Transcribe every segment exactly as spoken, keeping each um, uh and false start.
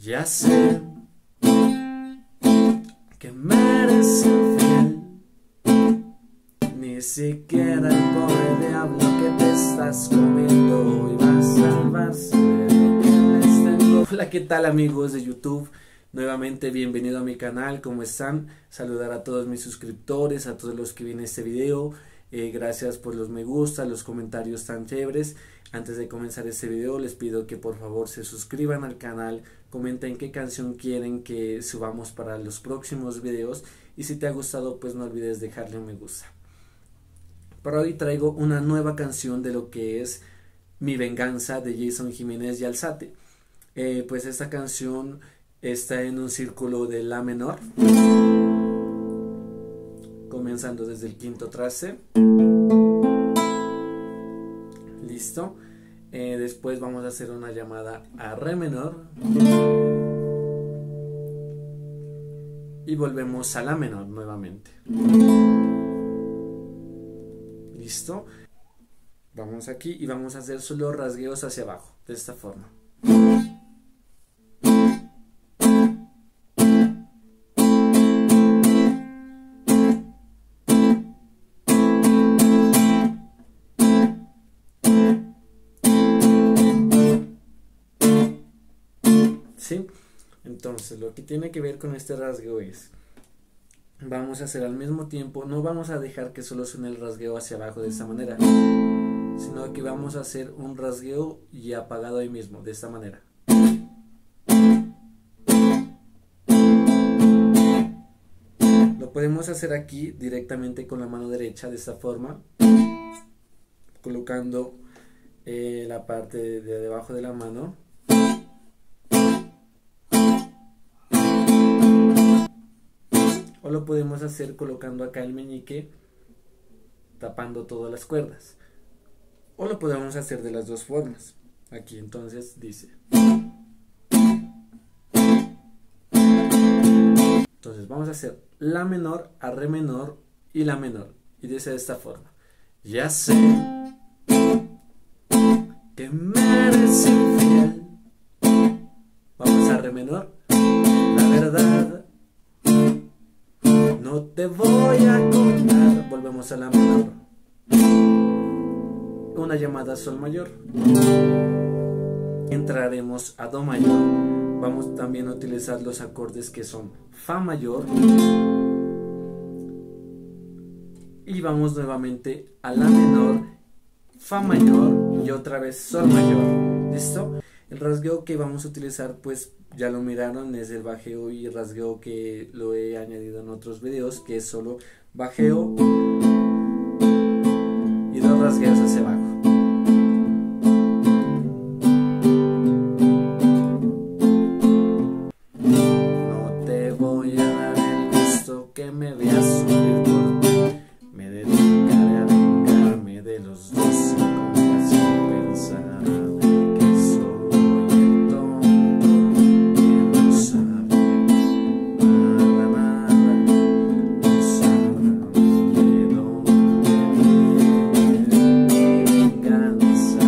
Ya sé que me eres infiel, ni siquiera el pobre diablo que te estás comiendo hoy va a salvarse de lo que les tengo. Hola, ¿qué tal amigos de YouTube? Nuevamente bienvenido a mi canal, ¿cómo están? Saludar a todos mis suscriptores, a todos los que ven este video. Eh, gracias por los me gusta, los comentarios tan chéveres. Antes de comenzar este video les pido que por favor se suscriban al canal, comenten qué canción quieren que subamos para los próximos videos y si te ha gustado pues no olvides dejarle un me gusta. Para hoy traigo una nueva canción de lo que es Mi Venganza de Jason Jiménez y Alzate. Eh, pues esta canción está en un círculo de la menor, comenzando desde el quinto traste. Listo. Eh, después vamos a hacer una llamada a re menor y volvemos a la menor nuevamente. Listo. Vamos aquí y vamos a hacer solo rasgueos hacia abajo de esta forma. ¿Sí? Entonces lo que tiene que ver con este rasgueo es, vamos a hacer al mismo tiempo, no vamos a dejar que solo suene el rasgueo hacia abajo de esta manera, sino que vamos a hacer un rasgueo y apagado ahí mismo, de esta manera. Lo podemos hacer aquí directamente con la mano derecha de esta forma, colocando eh, la parte de, de debajo de la mano. O lo podemos hacer colocando acá el meñique, tapando todas las cuerdas. O lo podemos hacer de las dos formas. Aquí entonces dice. Entonces vamos a hacer la menor a re menor y la menor. Y dice de esta forma. Ya sé que me eres infiel. Vamos a re menor. La verdad no te voy a contar. Volvemos a la menor. Una llamada a sol mayor. Entraremos a do mayor. Vamos también a utilizar los acordes que son fa mayor. Y vamos nuevamente a la menor, fa mayor y otra vez sol mayor. ¿Listo? El rasgueo que vamos a utilizar pues ya lo miraron, es el bajeo y rasgueo que lo he añadido en otros videos, que es solo bajeo y dos rasgueos hacia abajo. No te voy a dar el gusto que me veas sufrir por ti, me dedicaré a vengarme de los dos sin compasión, pensar que soy el tonto que no sabe nada, nada, no sabrá de dónde viene mi venganza.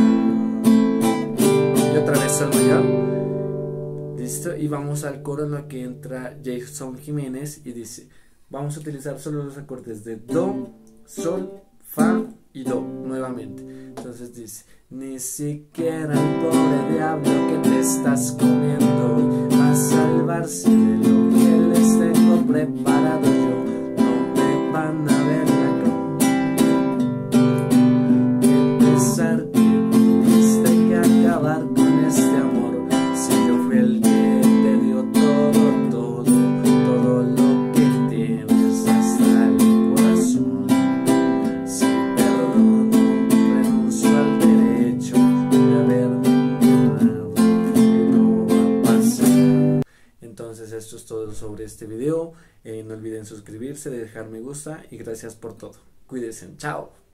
Y otra vez sol mayor. Listo, y vamos al coro en lo que entra Jason Jiménez y dice, vamos a utilizar solo los acordes de do, sol, fa y do nuevamente. Entonces dice, ni siquiera el pobre diablo que te estás comiendo hoy va a salvarse de lo que les tengo preparado yo. No me van a ver la cara, qué pesar que tuviste que acabar con este amor. Si yo fui el que te dio todo, todo, todo lo que tienes hasta el corazón. Si perdono, renuncio al derecho de haberme engañado, que no va a pasar. Entonces esto es todo sobre este video. Eh, no olviden suscribirse, dejar me gusta y gracias por todo. Cuídense, chao.